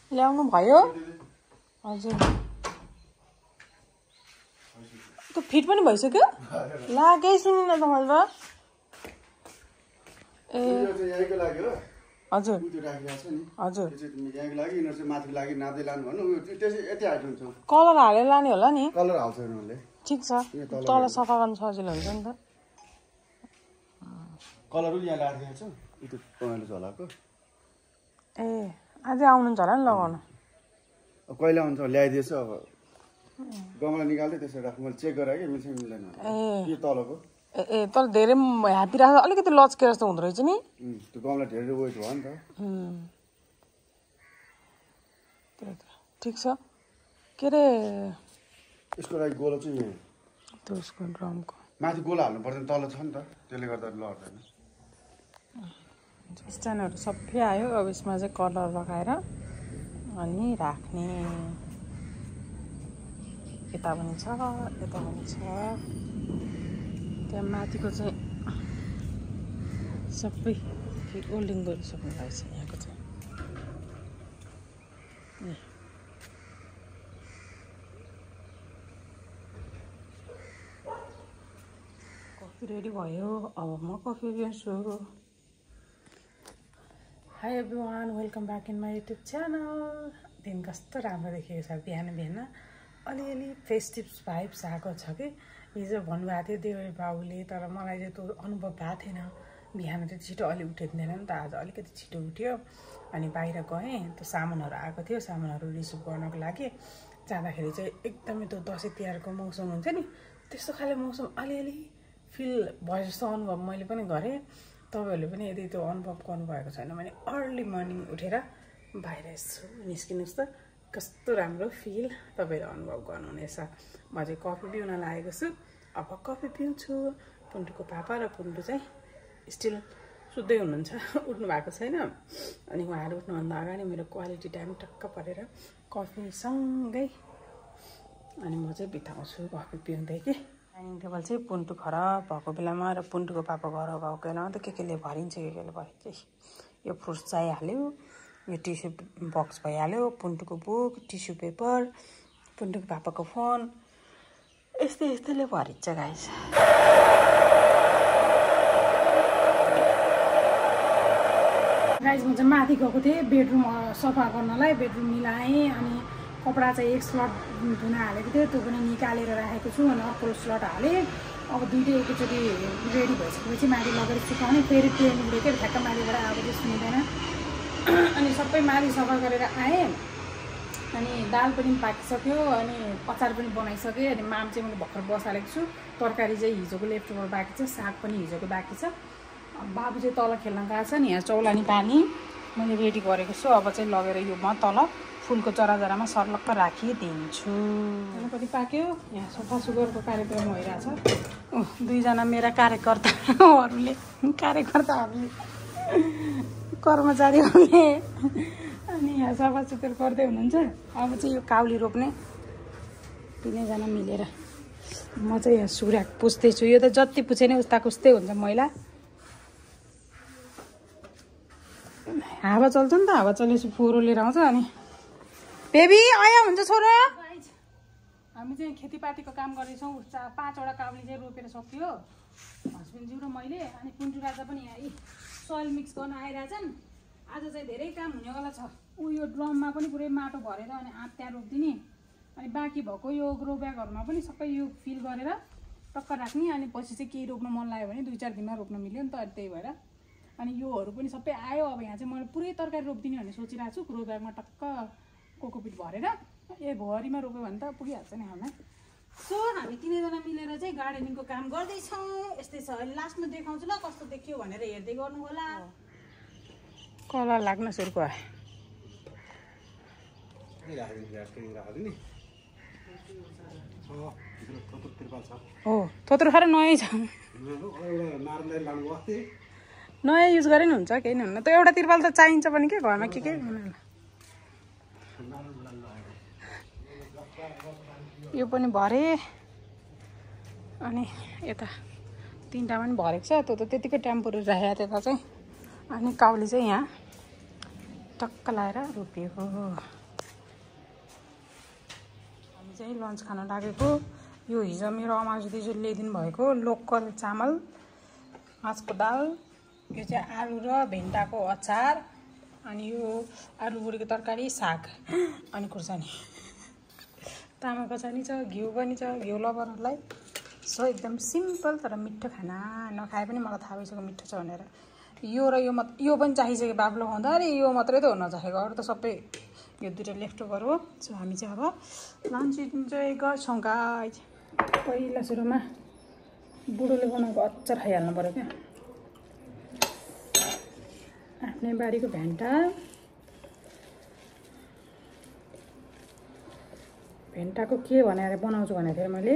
ल्याउनु भयो हजुर त्यो फिट पनि भइसक्यो ला केही सुन्नु न त मैले त ए यहीको लागि हो हजुर त्यो राखिरहेको छ नि हजुर त्यो चाहिँ यहीको लागि यिनीहरू चाहिँ माथिको लागि नाप्दै लानु भन्नु त्यसै यति हाइट हुन्छ कलर हालेर लाने होला नि कलर हाल्छ उनीहरूले ठिक छ तल सफा गर्न सजिलो हुन्छ नि त कलर यहाँ राखिरहेको छ त्यो पहेँलो झोलाको ए अझै आउनुहुन्छ होला नि लगाउनु कहिले आउँछ ल्याइदिएछु अब गमला निकाल्दै त्यसो राख्नु मैले चेक गरेँ कि मिल्छ मिल्दैन यो तलको ए तर धेरै ह्याप्पी राख्दा अलिकति लचके जस्तो हुँदो रहेछ नि त्यो गमला धेरै वेट भयो नि त ठिक छ के अरे यसको लागि गोलो चाहिँ यहाँ त्यो उसको ड्रमको माथि गोलो हाल्नु पर्दैन तल छ नि त त्यसले गर्दा लड्दैन स्ट्यान्डहरू सबै आयो अब यसमा चाहिँ कलर लगाएर अनि राख्ने यता पनि छ यता पनि छ त्यहाँ माथिको चाहिँ सबै ओल्डिङ गरिसक्नु भएको छ यहाँको चाहिँ कफी रेडी भयो अब म कफी पिउँछु hi everyone welcome back in my YouTube channel दिन कस्तो राम्रो देखेको छ बिहान बिहान अलिअलि फेस्टिभ भाइब्स आएको छ कि हिजो भन्नुभएको थियो देउरे बाबुले तर मलाई चाहिँ त्यो अनुभव भएको थिएन बिहान चाहिँ छिटो अलि उठेको थिएन नि त आज अलिकति छिटो उठ्यो अनि बाहिर गएँ त्यो सामानहरू आएको थियो सामानहरू रिसिभ गर्नको लागि जाँदाखेरि चाहिँ एकदमै त्यो दसैँ तिहारको मौसम हुन्छ नि त्यस्तो खाले मौसम अलिअलि फिल भयो जस्तो अनुभव मैले पनि गरेँ तपाईँहरूले पनि यदि त्यो अनुभव गर्नुभएको छैन भने अर्ली मर्निङ उठेर बाहिर यसो निस्किनुहोस् त कस्तो राम्रो फिल तपाईँले अनुभव गर्नुहुनेछ म चाहिँ कफी पिउन लागेको छु अब कफी पिउँछु पुन्टुको पापा र पुन्टु चाहिँ स्टिल सुत्दै हुनुहुन्छ उठ्नु भएको छैन अनि उहाँहरू उठ्नुभन्दा अगाडि मेरो क्वालिटी टाइम टक्क परेर कफीसँगै अनि म चाहिँ बिताउँछु कफी पिउँदै कि डाइनिङ टेबल चाहिँ पुन्टु खराब भएको बेलामा र पुन्टुको पापा घर भएको बेलामा त के केले भरिन्छ के केले भरिन्छ यो फ्रुट्स चाहिहाल्यो यो टिस्यु बक्स भइहाल्यो पुन्टुको बुक टिस्यु पेपर पुन्टुको पापाको फोन यस्तै यस्तैले भरिन्छ गाइस गाइस म चाहिँ माथि गएको थिएँ बेडरुम सफा गर्नलाई बेडरुम मिलाएँ अनि कपडा चाहिँ एक स्लट धुन हालेको थियो त्यो पनि निकालेर राखेको छु अनि अर्को स्लट हालेँ अब दुइटै एकैचोटि रेडी भइसकेपछि माथि लगेर सुकाउने फेरि ट्रेन उडेको ठ्याक्क माथिबाट आएको चाहिँ सुन्दैन अनि सबै माथि सफा गरेर आएँ अनि दाल पनि पाकिसक्यो अनि अचार पनि बनाइसकेँ अनि माम चाहिँ मैले भर्खर बसालेको छु तरकारी चाहिँ हिजोको लेफ्ट ओभर बाँकी छ साग पनि हिजोको बाँकी छ बाबु चाहिँ तल खेल्न गएको छ नि यहाँ चौलानी पानी मैले रेडी गरेको छु अब चाहिँ लगेर यो म तल फुलको चराचरामा सर्लक्क राखिदिन्छु पनि पाक्यो यहाँ सफा सुग्घरको कार्यक्रम भइरहेछ दुईजना मेरा कार्यकर्ताहरूले कर्मचारीहरूले अनि यहाँ सफा सुग्घर गर्दै हुनुहुन्छ अब चाहिँ यो काउली रोप्ने तिनैजना मिलेर म चाहिँ यहाँ सुराक पुस्दैछु यो त जति पुछे नै उस्ताको उस्तै हुन्छ मैला हावा चल्छ नि त हावा चलेपछि फोहोरो लिएर आउँछ अनि बेबी आया हुन्छ छोरो हामी चाहिँ खेतीपातीको काम गर्दैछौँ 5वटा काउली चाहिँ रोपेर सक्यो हस्बेन्डज्यू र मैले अनि पुन्टु राजा पनि यहाँ सोइल मिक्स गर्न आइरहेछन् आज चाहिँ धेरै काम हुनेवाला छ यो ड्रममा पनि पुरै माटो भरेर अनि आँप त्यहाँ रोपिदिने अनि बाँकी भएको यो ग्रो ब्यागहरूमा पनि सबै यो फिल गरेर टक्क राख्ने अनि पछि चाहिँ केही रोप्न मन लाग्यो भने 2-4 दिनमा रोप्न मिल्यो नि त त्यही भएर अनि योहरू पनि सबै आयो अब यहाँ चाहिँ मैले पुरै तरकारी रोपिदिने भनेर सोचिरहेको छु ग्रो ब्यागमा टक्क कोकोपिट भरेर भरिमा रोप्यो भने त पुगिहाल्छ नि हामीलाई सो हामी तिनैजना मिलेर चाहिँ गार्डनिङको काम गर्दैछौँ यस्तै छ अहिले लास्टमा देखाउँछु ल कस्तो देखियो भनेर हेर्दै गर्नु होला कलर लाग्न सुरु भयो हो थोत्रो खाएर नयाँ छ नयाँ युज गरे नि हुन्छ केही नि हुन्न त एउटा तिरपाल त चाहिन्छ पनि के घरमा के यो पनि भरे अनि यता 3टा पनि भरेको छ त्यो त त्यतिकै टेम्पोरेरी राखेको त्यता चाहिँ अनि काउली चाहिँ यहाँ टक्क लाएर रोपियो चाहिँ लन्च खान लागेको। यो हिजो मेरो अमाजु दिजूले ल्याइदिनु भएको लोकल चामल, माछको दाल, यो चाहिँ आलु र भेन्डाको अचार, अनि यो आलु बुढीको तरकारी, साग अनि खुर्सानी। तामाको चाहिँ छ, घिउ पनि छ, घिउ लभरहरूलाई। सो एकदम सिम्पल तर मिठो खाना। नखाए पनि मलाई थाहा भइसक्यो मिठो छ भनेर। यो र यो पनि चाहिसक्यो बाबुले खुवाउँदा। अरे यो मात्रै त हो नचाहेको, अरू त सबै यो दुइटा लेफ्ट ओभर हो। सो हामी चाहिँ अब लन्च इन्जोय गर्छौँ गाइज। पहिला सुरुमा बुढोले बनाएको अचार खाइहाल्नु पऱ्यो क्या। आफ्नै बारीको भेन्टा, भेन्टाको के भनेर बनाउँछु भनेको थिएँ मैले।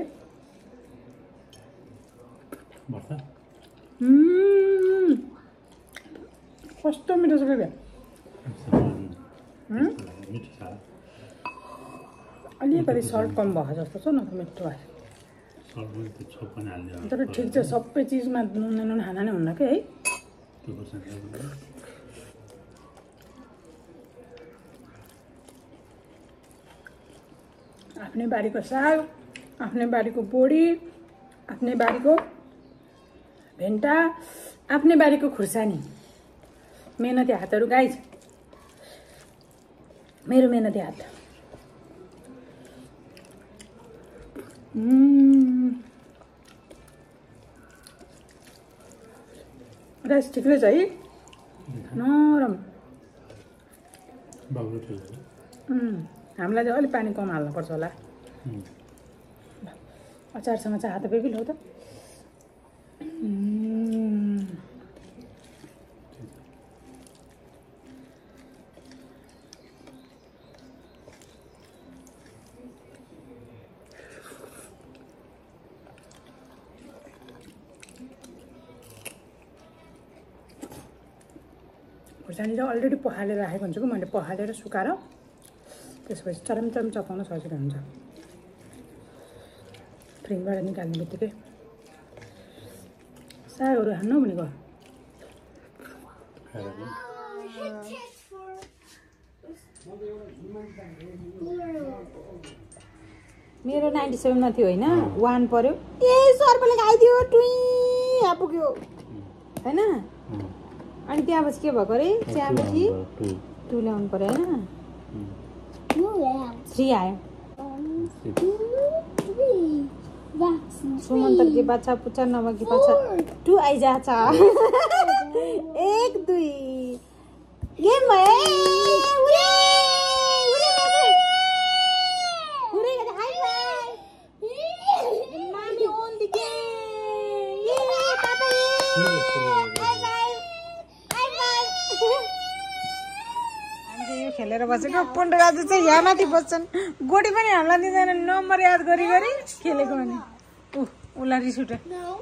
कस्तो मिठो छ बेबी। अलिकति सल्ट कम भएको जस्तो छ न त, मिठो भयो। तर ठिक छ, सबै चिजमा नुन खाना नै हुन्न कि है। आफ्नै बारीको साग, आफ्नै बारीको बोडी, आफ्नै बारीको भेन्टा, आफ्नै बारीको खुर्सानी। मेहनती हातहरू गाइज, मेरो मेहनती हात। राइस ठिकै छ है, नरम। हामीलाई चाहिँ अलिक पानी कम हाल्नुपर्छ होला। अचारसँग चाहिँ हात बेबी लो त। खुर्सानी चाहिँ अलरेडी पखालेर राखेको हुन्छु कि मैले, पखालेर सुकाएर त्यसपछि चरम चपाउन सजिलो हुन्छ। फ्रिजबाट निकाल्ने बित्तिकै सागहरू खानु भनेको। मेरो 97 थियो होइन, 1 पर्यो। ए सर्पले खाइदियो, टुई यहाँ पुग्यो होइन। अनि त्यहाँपछि के भएको अरे, त्यहाँपछि 2 ल्याउनु पर्यो होइन। 3 आयो। सुमन्तर के बच्चा पुच्चा नभए कि बच्चा 2 आइजाछ। 1 2 गेम खेलेर बसेको। पुण्ड गाजु चाहिँ यहाँ माथि बस्छन्, गोटी पनि हामीलाई दिँदैन। नम्बर याद गरी गरी खेलेको भने उसलाई रिस उठ्यो।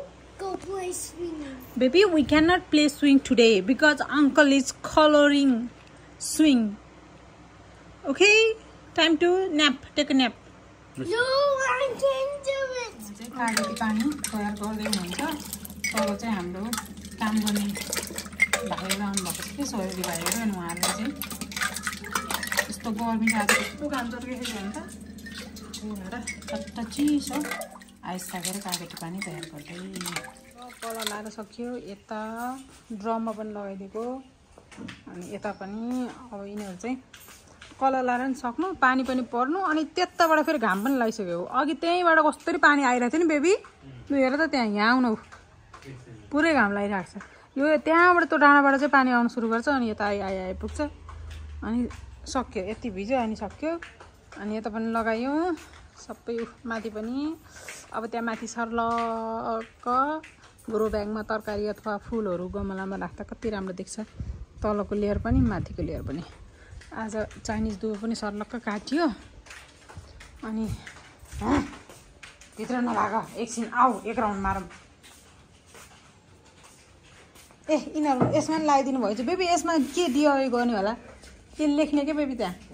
Baby, we cannot play swing today because uncle is coloring swing. Okay, time to nap. Take a nap. No, I can't do it. कागती पानी तयार गर्दै हुनुहुन्छ। तल चाहिँ हाम्रो काम गर्ने भाइहरू आउनुभएको छ कि, सहयोगी भाइहरू। अनि उहाँहरूले चाहिँ यस्तो गर्मी जाँदा कस्तो काम गरिरहेको हुन्छ। त्यही भएर चट्ट चिसो आइस राखेर कागती पानी तयार गर्दै। कलर लाएर सक्यो। यता ड्रममा पनि लगाइदिएको, अनि यता पनि अब यिनीहरू चाहिँ कलर लाएर पनि सक्नु, पानी पनि पर्नु। अनि त्यताबाट फेरि घाम पनि लगाइसक्यो। अघि त्यहीँबाट कस्तरी पानी आइरहेको थियो नि बेबी, लु हेर त त्यहाँ, यहाँ आउनु पुरै घाम लागिरहेको छ। यो त्यहाँबाट त्यो डाँडाबाट चाहिँ पानी आउनु सुरु गर्छ, अनि यता आइपुग्छ। अनि सक्यो, यति भिज्यो अनि सक्यो। अनि यता पनि लगायो सबै माथि पनि। अब त्यहाँ माथि सर्लक्क ग्रो ब्यागमा तरकारी अथवा फुलहरू गमलामा राख्दा कति राम्रो देख्छ। तलको लेयर पनि माथिको लेयर पनि। आज चाइनिज दुबो पनि सर्लक्क काटियो। अनि भित्र नभाग, एकछिन आऊ, एक राउन्ड मारौँ। ए यिनीहरू यसमा पनि लगाइदिनु भयो चाहिँ बेबी। यसमा के डिआई गर्ने होला, के लेख्ने के बेबी त्यहाँ?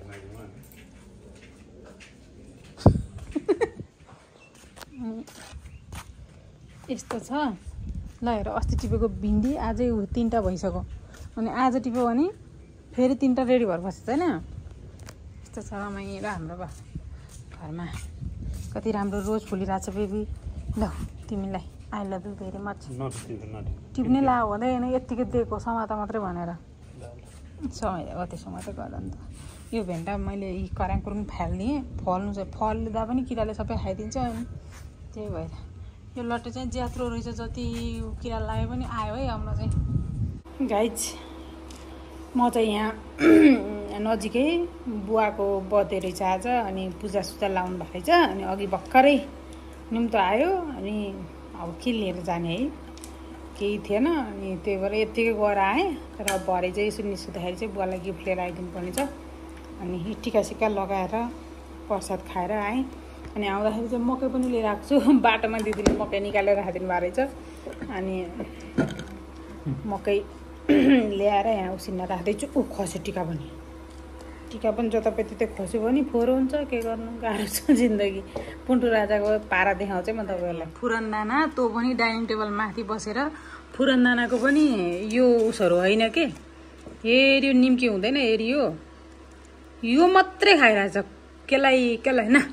यस्तो छ ल। हेर अस्ति टिपेको भिन्डी आजै 3टा भइसक्यो। अनि आज टिप्यो भने फेरि 3टा रेडी भएर बस्छ होइन। यस्तो छ रमाइलो हाम्रो घरमा कति राम्रो रोज फुलिरहेछ बेबी ल तिमीलाई I love you very much टिप्ने ला हुँदैन यत्तिकै दिएको समाता मात्रै भनेर समय हो त्यसो मात्रै गर नि त यो भेन्टा मैले यी कराङकुरुङ फाल्ने फल्नु चाहिँ फल्दा पनि किराले सबै खाइदिन्छ अनि त्यही भएर यो लट्टे चाहिँ ज्यात्रो रहेछ जति किरा लाग्यो पनि आयो है हाम्रो चाहिँ गाइज म चाहिँ यहाँ नजिकै बुवाको बर्थडे रहेछ आज अनि पूजासुजा लाउनु भएको रहेछ अनि अघि भर्खरै निम्तो आयो अनि अब के लिएर जाने है केही थिएन अनि त्यही भएर यत्तिकै गएर आएँ तर भरे चाहिँ यसो निस्किँदाखेरि चाहिँ बुवालाई गिफ्ट लिएर आइदिनु पर्ने छ अनि टिकासिका लगाएर प्रसाद खाएर आएँ अनि आउँदाखेरि चाहिँ मकै पनि लिएर आएको छु बाटोमा दिदीले मकै निकालेर राखिदिनु भएको रहेछ अनि मकै ल्याएर यहाँ उसिनमा राख्दैछु खस्यो टिका पनि जतापति त्यो खस्यो भने फोहोर हुन्छ के गर्नु गाह्रो छ जिन्दगी पुन्टु राजाको पारा देखाउँछ म तपाईँहरूलाई फुरनदाना तँ पनि डाइनिङ टेबल माथि बसेर फुरनदानाको पनि यो उसहरू होइन के हेऱ्यो निम्की हुँदैन हेरियो यो मात्रै खाइरहेछ केलाई न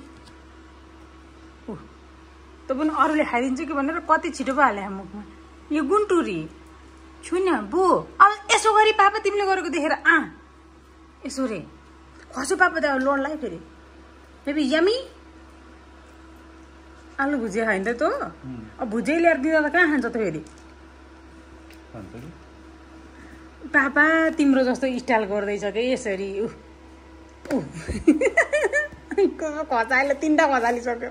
तँ पनि अरूले खाइदिन्छ कि भनेर कति छिटो पो हाले मुखमा यो गुन्टुरी छुन बो अब यसो गरी पापा तिमीले गरेको देखेर यसो रे खस्यो पापा त लोडलाई फेरि बेबी यमी आलु भुजिया खाइन त तँ अब भुजिया ल्याएर दिँदा त कहाँ खान्छ त फेरि पापा तिम्रो जस्तो स्टाइल गर्दैछ कि यसरी खचाइले 3टा खचालिसक्यो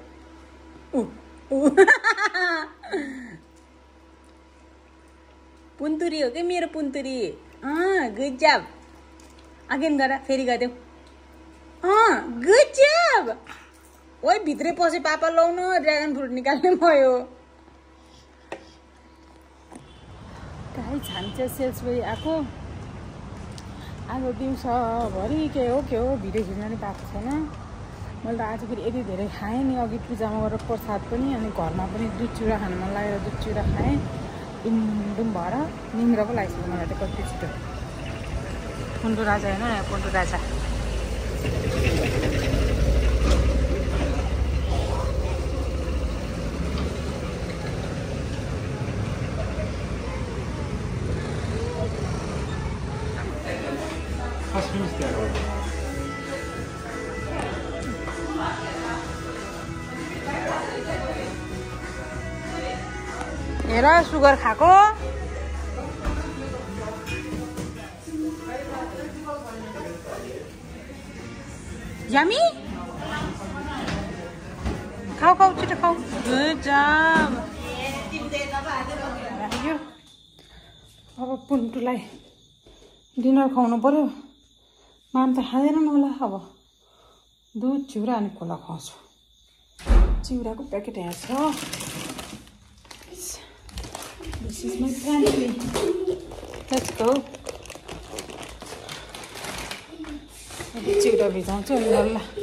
पुन्तुरी हो कि मेरो पुन्तुरी गुड जब अगेन गर फेरि गरिदेऊ गुड जब ओइ भित्रै पसे पापा लाउनु ड्रागन फ्रुट निकाल्ने भयो कहीँ छान्छ सेल्स भइ आएको आज दिउँसभरि के हो भिडियो खिच्न नि पाएको छैन मैले त आज फेरि यति धेरै खाएँ नि अघि पूजामा गएर प्रसाद पनि अनि घरमा पनि दुध चिउरा खानु मन लागेर दुध चिउरा खाएँ डुम भएर निन्द्रा पो लागिसक्यो मलाई त कति छिटो पुन्टु राजा होइन पुन्टु राजा हेर सुगर खाएको यमी खाऊ छिटो खाऊ गुड जब अब पुन्टुलाई डिनर खुवाउनु पर्यो माम त खाँदैन होला अब दुध चिउरा अनि खोला खुवाउँछु चिउराको प्याकेट यहाँ छ This is my family. Let's go. चिउरा भिजाउँछु ल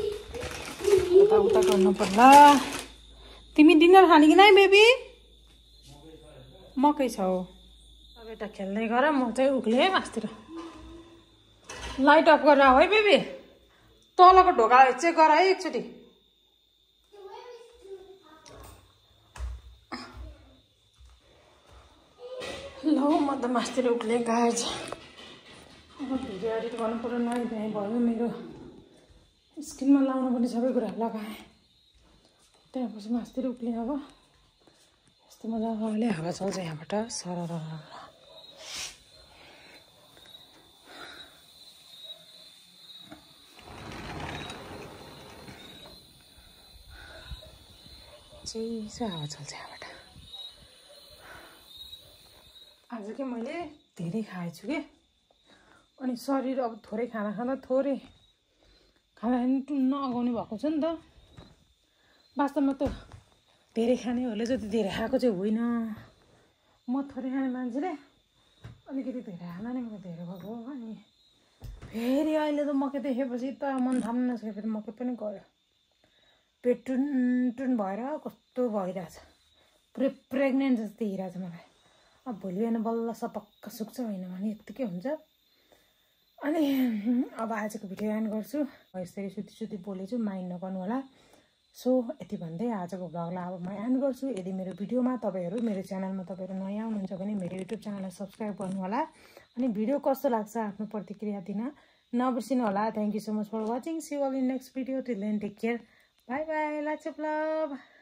उता गर्नु पर्ला तिमी डिनर खाने कि नै बेबी मकै छ हो अब यता खेल्दै गर म चाहिँ उक्ले मास्तिर लाइट अफ गरेर है बेबी तलको ढोका चेक गर है एकचोटि ल म त मास्तिर उक्ले गाज अब भिडियो एडिट गर्नु पर्यो नयाँ भ्याइ भयो मेरो स्किनमा लाउनु पनि सबै कुरा लगाएँ त्यहाँपछि मास्तिर उक्ले अब यस्तो मजाले हावा चल्छ यहाँबाट सरर चिसो हावा चल्छ यहाँबाट आज के मैले धेरै खाएछु के अनि शरीर अब थोरै खाँदा थोरै खाँदाखेरि टुन्न अगाउने भएको छ नि त वास्तवमा त धेरै खानेहरूले जति धेरै खाएको चाहिँ होइन म थोरै खाने मान्छेले अलिकति धेरै खाना नै मलाई धेरै भएको हो अनि फेरि अहिले त मकै देखेपछि त मन थाम्न नसके फेरि मकै पनि गयो पेट टुन भएर कस्तो भइरहेछ प्रेग्नेन्ट जस्तो देखिरहेछ मलाई अब भोलि बिहान बल्ल सपक्क सुक्छ होइन भने यत्तिकै हुन्छ अनि अब आजको भिडियो एन्ड गर्छु यसरी सुती बोलेछु माइन्ड नगर्नु होला सो यति भन्दै आजको भ्लगलाई अब म एन्ड गर्छु। यदि मेरो भिडियोमा तपाईँहरू मेरो च्यानलमा तपाईँहरू नयाँ हुनुहुन्छ भने मेरो युट्युब च्यानललाई सब्सक्राइब गर्नु होला अनि भिडियो कस्तो लाग्छ आफ्नो प्रतिक्रिया दिन नबिर्सिनु होला। Thank you so much for watching. See you all in next video. Till then take care. Bye bye. Lots of love.